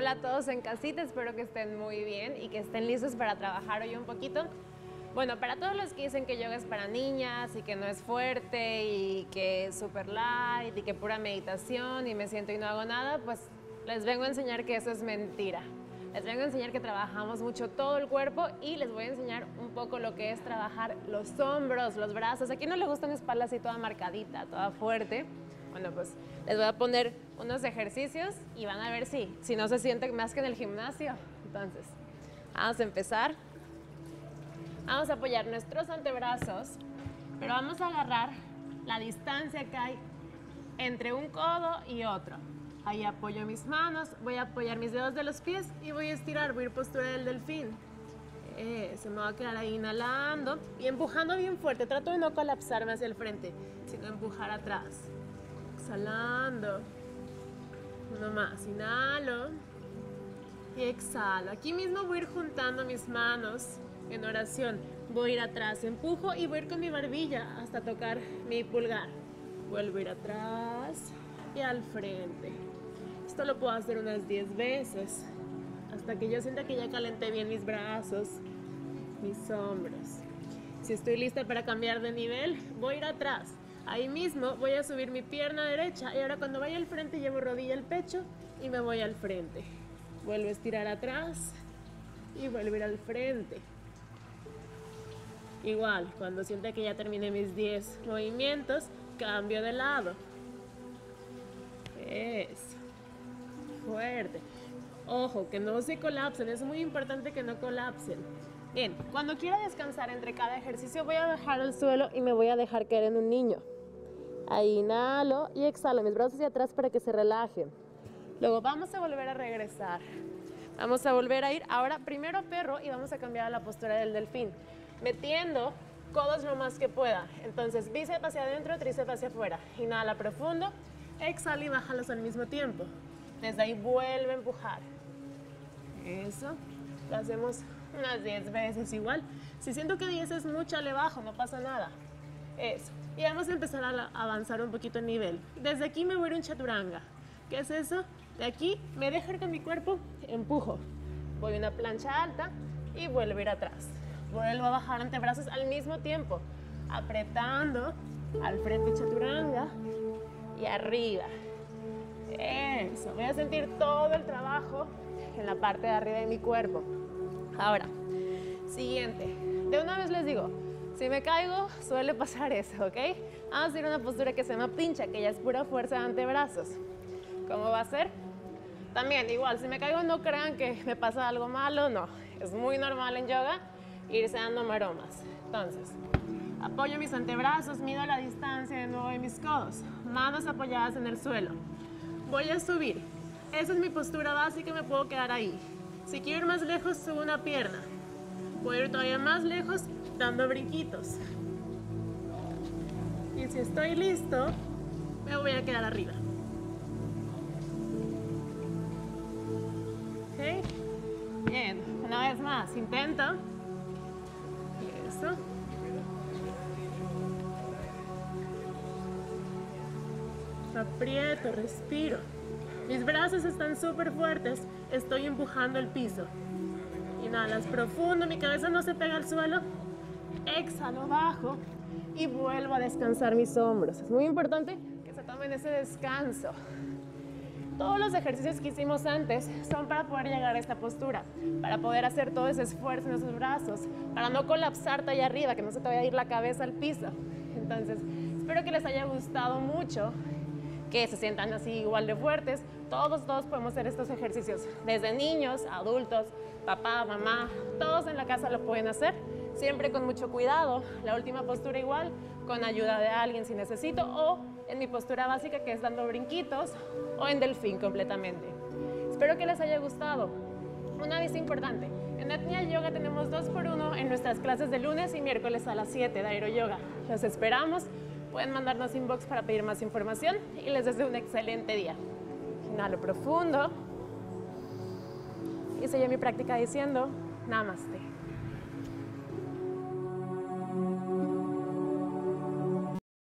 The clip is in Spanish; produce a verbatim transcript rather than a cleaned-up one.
Hola a todos en casita, espero que estén muy bien y que estén listos para trabajar hoy un poquito. Bueno, para todos los que dicen que yoga es para niñas y que no es fuerte y que es super light y que pura meditación y me siento y no hago nada, pues les vengo a enseñar que eso es mentira. Les vengo a enseñar que trabajamos mucho todo el cuerpo y les voy a enseñar un poco lo que es trabajar los hombros, los brazos. ¿A quién no le gusta una espalda así toda marcadita, toda fuerte? Bueno, pues les voy a poner unos ejercicios y van a ver si, si no se sienten más que en el gimnasio. Entonces, vamos a empezar. Vamos a apoyar nuestros antebrazos, pero vamos a agarrar la distancia que hay entre un codo y otro. Ahí apoyo mis manos, voy a apoyar mis dedos de los pies y voy a estirar, voy a ir postura del delfín. Eso, me va a quedar ahí inhalando y empujando bien fuerte. Trato de no colapsarme hacia el frente, sino empujar atrás. Exhalando. Uno más, inhalo y exhalo. Aquí mismo voy a ir juntando mis manos en oración. Voy a ir atrás, empujo y voy a ir con mi barbilla hasta tocar mi pulgar. Vuelvo a ir atrás y al frente. Esto lo puedo hacer unas diez veces hasta que yo sienta que ya calenté bien mis brazos, mis hombros. Si estoy lista para cambiar de nivel, voy a ir atrás. Ahí mismo voy a subir mi pierna derecha y ahora cuando vaya al frente llevo rodilla al pecho y me voy al frente. Vuelvo a estirar atrás y vuelvo a ir al frente. Igual, cuando sienta que ya terminé mis diez movimientos, cambio de lado. Eso. Fuerte. Ojo, que no se colapsen, es muy importante que no colapsen. Bien, cuando quiera descansar entre cada ejercicio voy a bajar al suelo y me voy a dejar caer en un niño. Ahí inhalo y exhalo mis brazos hacia atrás para que se relajen. Luego vamos a volver a regresar. Vamos a volver a ir ahora primero perro y vamos a cambiar a la postura del delfín. Metiendo codos lo más que pueda. Entonces bíceps hacia adentro, tríceps hacia afuera. Inhala profundo, exhala y bájalos al mismo tiempo. Desde ahí vuelve a empujar. Eso. Lo hacemos unas diez veces igual. Si siento que diez es mucho, le bajo, no pasa nada. Eso. Y vamos a empezar a avanzar un poquito el nivel. Desde aquí me voy a ir un chaturanga. ¿Qué es eso? De aquí me dejo ir con mi cuerpo, empujo. Voy a una plancha alta y vuelvo a ir atrás. Vuelvo a bajar antebrazos al mismo tiempo. Apretando al frente chaturanga y arriba. Eso. Voy a sentir todo el trabajo en la parte de arriba de mi cuerpo. Ahora, siguiente. De una vez les digo, si me caigo, suele pasar eso, ¿ok? Vamos a ir a una postura que se llama pincha, que ya es pura fuerza de antebrazos. ¿Cómo va a ser? También, igual, si me caigo no crean que me pasa algo malo, no. Es muy normal en yoga irse dando maromas. Entonces, apoyo mis antebrazos, mido la distancia de nuevo de mis codos. Manos apoyadas en el suelo. Voy a subir. Esa es mi postura básica y me puedo quedar ahí. Si quiero ir más lejos, subo una pierna. Puedo ir todavía más lejos dando brinquitos. Y si estoy listo, me voy a quedar arriba. ¿Ok? Bien, una vez más, intento. Eso. Aprieto, respiro. Mis brazos están súper fuertes, estoy empujando el piso. Inhalas profundo, mi cabeza no se pega al suelo. Exhalo, bajo y vuelvo a descansar mis hombros. Es muy importante que se tomen ese descanso. Todos los ejercicios que hicimos antes son para poder llegar a esta postura, para poder hacer todo ese esfuerzo en esos brazos, para no colapsarte allá arriba, que no se te vaya a ir la cabeza al piso. Entonces, espero que les haya gustado mucho, que se sientan así igual de fuertes. Todos, todos podemos hacer estos ejercicios, desde niños, adultos, papá, mamá, todos en la casa lo pueden hacer, siempre con mucho cuidado. La última postura igual, con ayuda de alguien si necesito, o en mi postura básica que es dando brinquitos, o en delfín completamente. Espero que les haya gustado. Un aviso importante, en Etnia Yoga tenemos dos por uno en nuestras clases de lunes y miércoles a las siete de Aero Yoga. Los esperamos. Pueden mandarnos inbox para pedir más información y les deseo un excelente día. Inhalo profundo y seguí mi práctica diciendo Namaste.